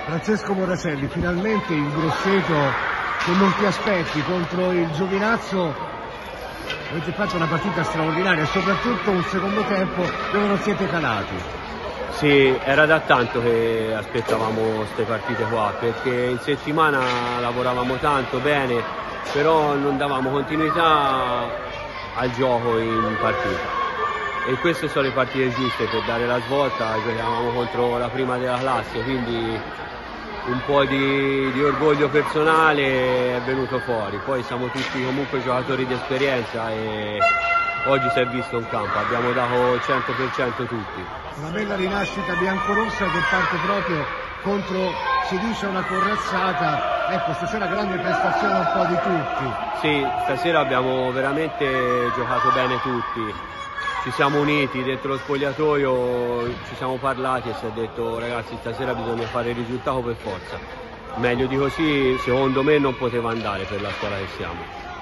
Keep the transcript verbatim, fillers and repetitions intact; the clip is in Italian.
Francesco Moraselli, finalmente il Grosseto che non ti aspetti contro il Giovinazzo. Avete fatto una partita straordinaria e soprattutto un secondo tempo dove non siete calati. Sì, era da tanto che aspettavamo queste partite qua, perché in settimana lavoravamo tanto bene, però non davamo continuità al gioco in partita. E queste sono le partite giuste per dare la svolta. Giocavamo contro la prima della classe, quindi un po' di, di orgoglio personale è venuto fuori. Poi siamo tutti comunque giocatori di esperienza e oggi si è visto in campo, abbiamo dato il cento per cento tutti. Una bella rinascita biancorossa che parte proprio contro, si dice, una corazzata. Ecco, stasera grande prestazione un po' di tutti. Sì, stasera abbiamo veramente giocato bene tutti. Ci siamo uniti dentro lo spogliatoio, ci siamo parlati e si è detto ragazzi stasera bisogna fare il risultato per forza. Meglio di così secondo me non poteva andare per la squadra che siamo.